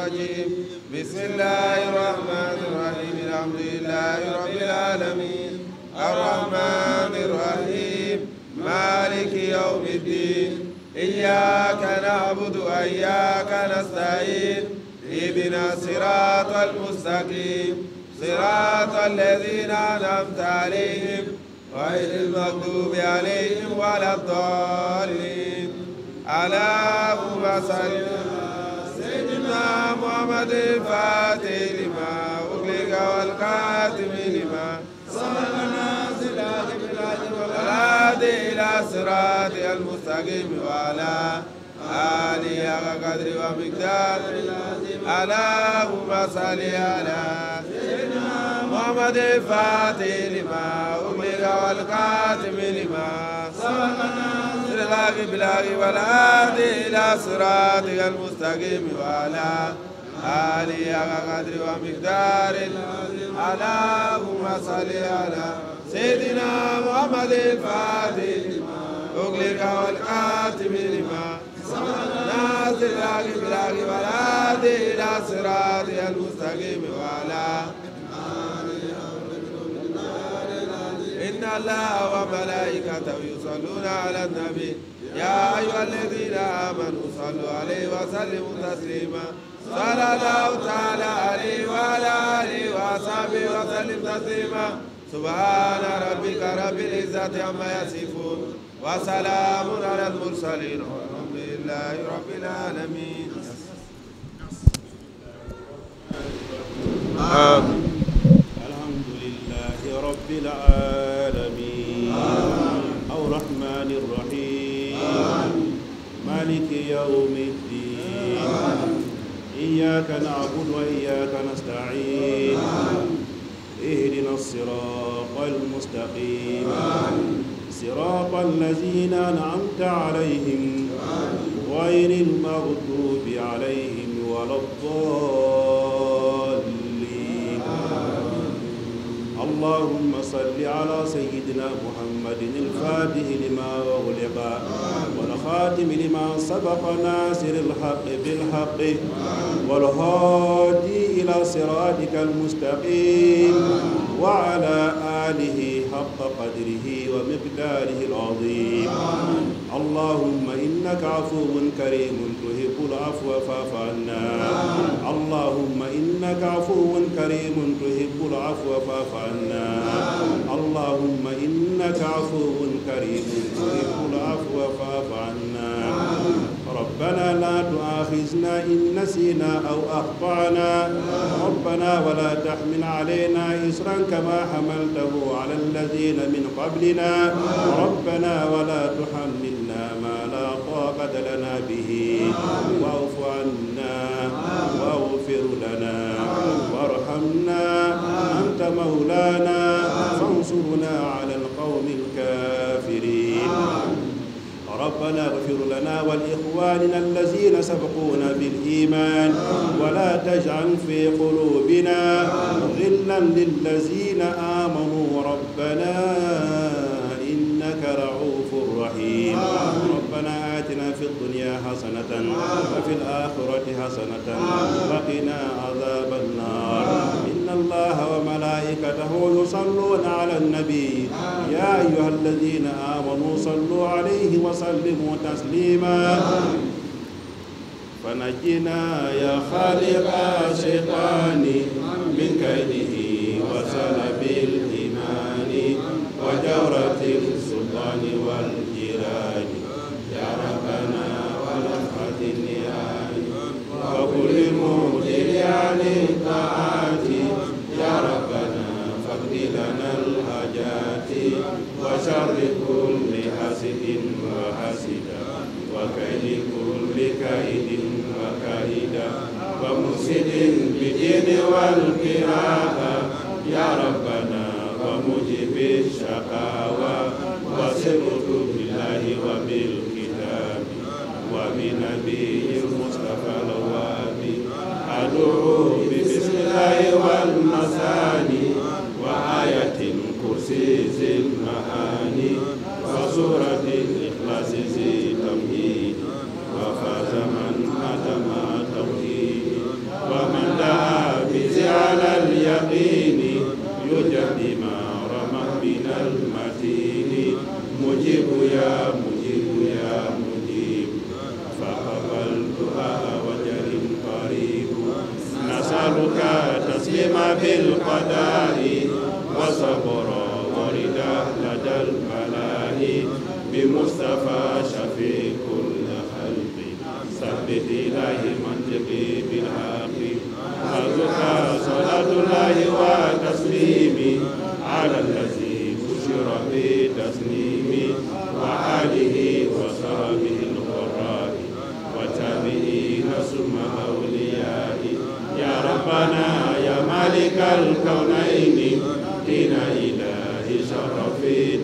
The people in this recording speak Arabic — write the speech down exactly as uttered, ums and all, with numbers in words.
الرجيم بسم الله الرحمن الرحيم الحمد لله رب العالمين الرحمن الرحيم مالك يوم الدين إياك نعبد وإياك نستعين اهدنا الصراط المستقيم صراط الذين أنعمت عليهم غير المغضوب عليهم ولا الضالين اللهم صل على سيدنا محمد الفاتح لما أغلق والخاتم لما سبق ناصر الحق والهادي إلى صراط المستقيم وعلى آله حق قدر ومقدار اللهم صل على سيدنا محمد الفاتح لما أغلق والخاتم لما سبق ناصر الحق بالحق والهادي إلى صراط المستقيم وعلى آله حق قدر ومقدار اللهم صل على سيدنا محمد الفاتح لما أغلق والخاتم لما ناصر الحق بالحق والهادي إلى صراط المستقيم وعلى إن الله وملائكته يصلون على النبي يا أيها الذين آمنوا صلوا عليه وسلموا تسليما صلى الله تعالى عليه وعلى آله وصحبه وسلم تسليما سبحان ربك رب العزة عما يصفون وسلام على المرسلين والحمد لله رب العالمين. آمين. الحمد لله رب العالمين الرحمن الرحيم مالك يوم الدين إياك نعبد وإياك نستعين اهدنا الصراط المستقيم صراط الذين أنعمت عليهم غير المغضوب عليهم ولا الضالين. اللهم صل على سيدنا محمد الفاتح لما أغلق والخاتم لما سبق ناصر الحق بالحق والهادي إلى صراطك المستقيم وعلى آله حق قدره ومقداره العظيم. اللهم إنك عفو كريم تحب العفو فاعف عنا. اللهم إنك عفو كريم تحب العفو فاعف عنا. اللهم إنك عفو كريم تحب العفو فاعف عنا. ربنا لا تؤاخذنا إن نسينا أو أخطأنا ربنا ولا تحمل علينا إصرا كما حملته على الذين من قبلنا ربنا ولا تحملنا ما لا طاقة لنا به واعف عنا واغفر لنا وارحمنا أنت مولانا فانصرنا على القوم الكافرين. ربنا اغفر لنا ولإخواننا الذين سبقونا بالإيمان ولا تجعل في قلوبنا غلا للذين آمنوا ربنا إنك رؤوف رحيم. ربنا آتنا في الدنيا حسنة وفي الآخرة حسنة وقنا عذاب النار. إن الله وملائكته يصلون على النبي يا أيها الذين آمنوا صلوا عليه وسلموا تسليما. فنجنا يا خالق الشيطان من كيده وسلب الإيمان وجورة السلطان والجيران يا ربنا ولفحة النيان وكل مودر عن الطاعات يا ربنا فاقض لنا الحاجات وشر كل حاسد وحاسدا وكيد كل كائد وكائدا ومفسد بالدين والقراءة يا ربنا ومجيب الشقاوى وسرت بالله وبالكتاب وبنبي المصطفى الوابي أدعو ببسم الله والمثاني وآية الكرسي ذي المعاني وسورة الإخلاص ذي تمهيد وفاز من أتم توحيد نسألك تسليما في القضاء وصبرا وردا لدى البلاء بمصطفى شفيع كل خلق ثبت إله منطقي بالحق أرجوك صلاة الله وتسليمي على الذي بشر بتسليمي وآله وصحبه الغراء وتابعين ثم أوليائي يا ربنا يا مالك الكونين دين إله شرفي